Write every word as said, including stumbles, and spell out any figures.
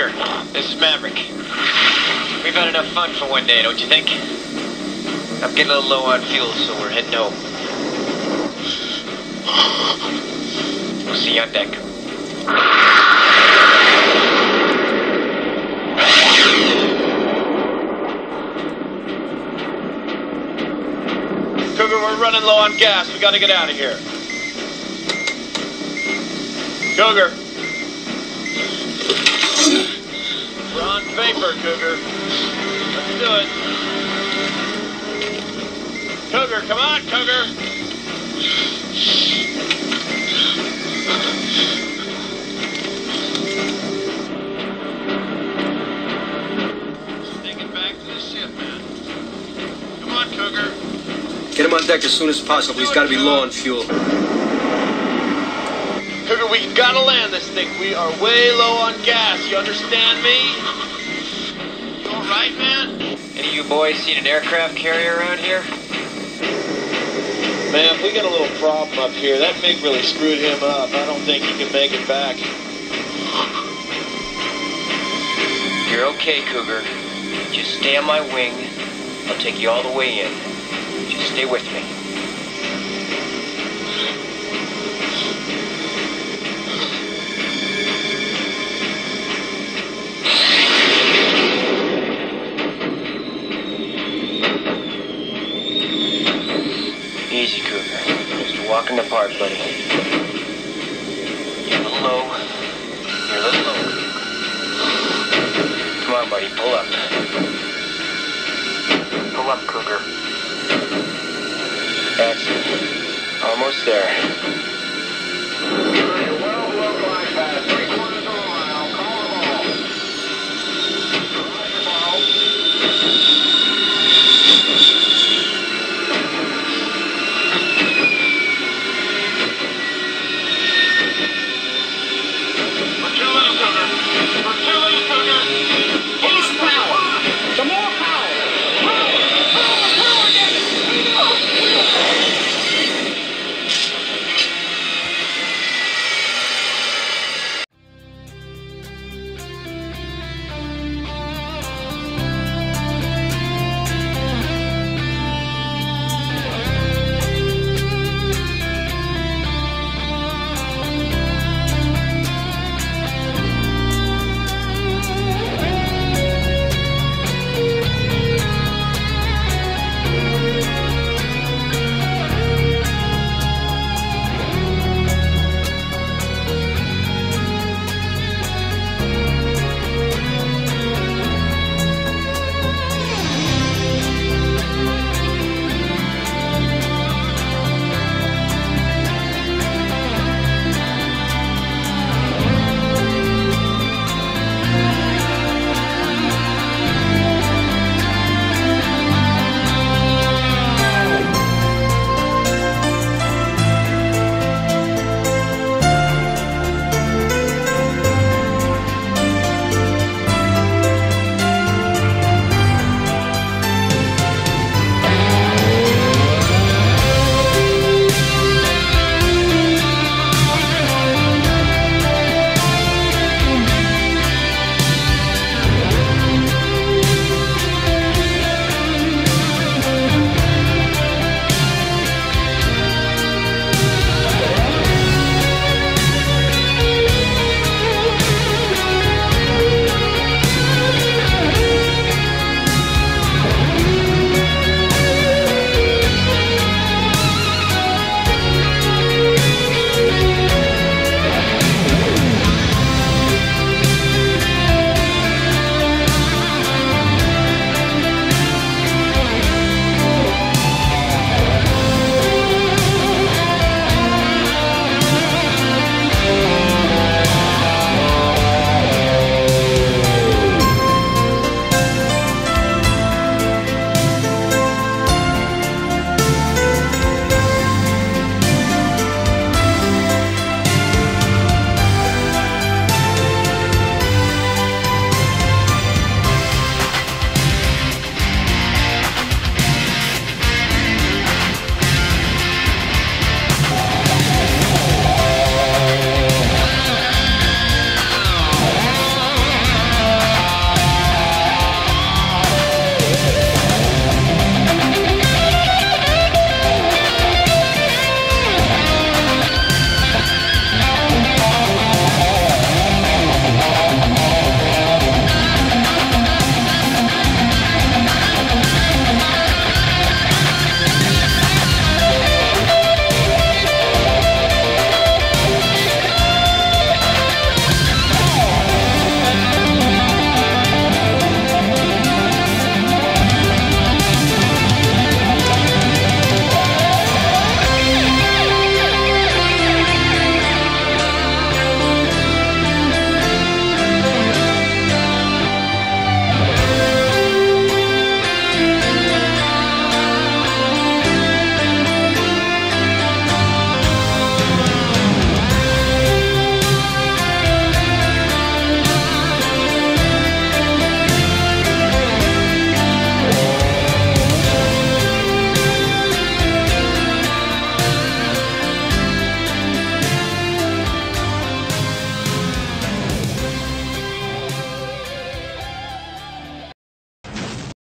Cougar, this is Maverick. We've had enough fun for one day, don't you think? I'm getting a little low on fuel, so we're heading home. We'll see you on deck. Cougar, we're running low on gas. We gotta get out of here. Cougar. We're on vapor, Cougar. Let's do it. Cougar, come on, Cougar. Take it back to the ship, man. Come on, Cougar. Get him on deck as soon as possible. He's got to be low on fuel. Cougar, we gotta land this thing. We are way low on gas. You understand me? You all right, man? Any of you boys seen an aircraft carrier around here? Man, we got a little problem up here. That MiG really screwed him up. I don't think he can make it back. You're okay, Cougar. Just stay on my wing. I'll take you all the way in. Just stay with me. Easy, Cougar. Just a walk in the park, buddy. You're a little low. You're a little low. Come on, buddy. Pull up. Pull up, Cougar. That's it. Almost there.